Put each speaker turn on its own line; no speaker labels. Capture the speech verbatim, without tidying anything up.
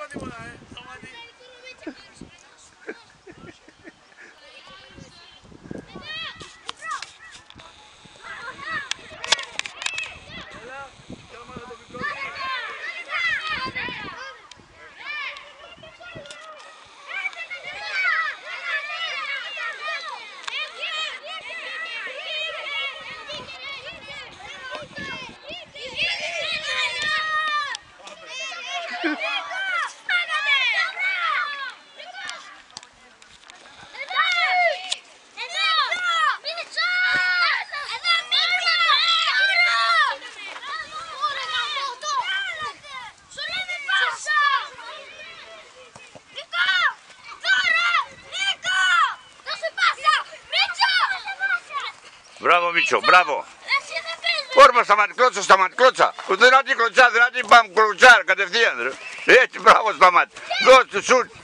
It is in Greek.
τίποτα, ε. Σταματή.
Μπράβο Μίτσο, μπράβο. Όρμα σταματή, κλώτσα, σταματή, κλώτσα. Δυνατή κλωτσά, δυνατή πάμε κλωτσά, κατευθείαν. Έτσι, μπράβο σταματή. Δώσ' του σουτ.